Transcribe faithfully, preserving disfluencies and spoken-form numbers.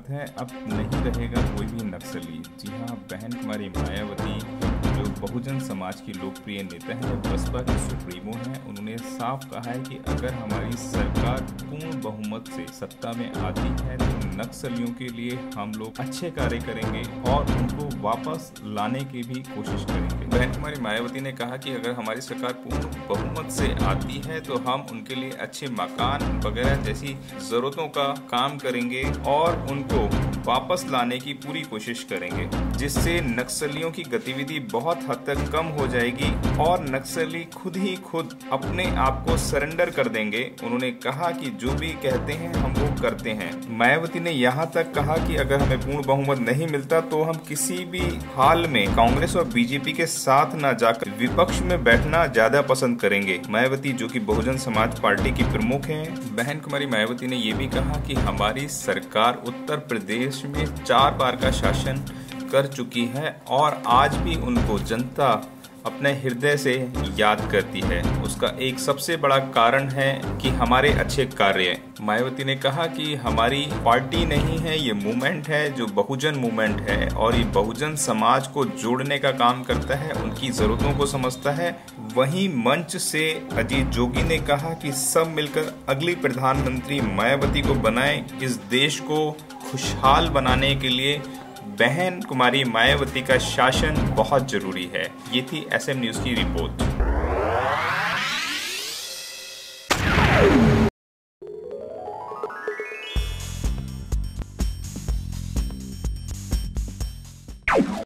शपथ है, अब नहीं रहेगा कोई भी नक्सली। जी हाँ, बहन कुमारी मायावती जो बहुजन समाज की लोकप्रिय नेता हैं, बसपा की सुप्रीमो हैं, उन्होंने साफ कहा है कि अगर हमारी सरकार पूर्ण बहुमत से सत्ता में आती है तो नक्सलियों के लिए हम लोग अच्छे कार्य करेंगे और उनको वापस लाने की भी कोशिश करेंगे। बहन कुमारी मायावती ने कहा कि अगर हमारी सरकार पूर्ण बहुमत से आती है तो हम उनके लिए अच्छे मकान वगैरह जैसी जरूरतों का काम करेंगे और उनको वापस लाने की पूरी कोशिश करेंगे, जिससे नक्सलियों की गतिविधि बहुत हद तक कम हो जाएगी और नक्सली खुद ही खुद अपने आप को सरेंडर कर देंगे। उन्होंने कहा कि जो भी कहते हैं हम वो करते हैं। मायावती ने यहाँ तक कहा कि अगर हमें पूर्ण बहुमत नहीं मिलता तो हम किसी भी हाल में कांग्रेस और बीजेपी के साथ न जाकर विपक्ष में बैठना ज्यादा पसंद करेंगे। मायावती जो कि बहुजन समाज पार्टी की प्रमुख हैं, बहन कुमारी मायावती ने ये भी कहा कि हमारी सरकार उत्तर प्रदेश में चार बार का शासन कर चुकी है और आज भी उनको जनता अपने हृदय से याद करती है। उसका एक सबसे बड़ा कारण है कि हमारे अच्छे कार्य। मायावती ने कहा कि हमारी पार्टी नहीं है, ये मूवमेंट है जो बहुजन मूवमेंट है और ये बहुजन समाज को जोड़ने का काम करता है, उनकी जरूरतों को समझता है। वहीं मंच से अजीत जोगी ने कहा कि सब मिलकर अगली प्रधानमंत्री मायावती को बनाएं। इस देश को खुशहाल बनाने के लिए बहन कुमारी मायावती का शासन बहुत जरूरी है। ये थी एस एम न्यूज़ की रिपोर्ट।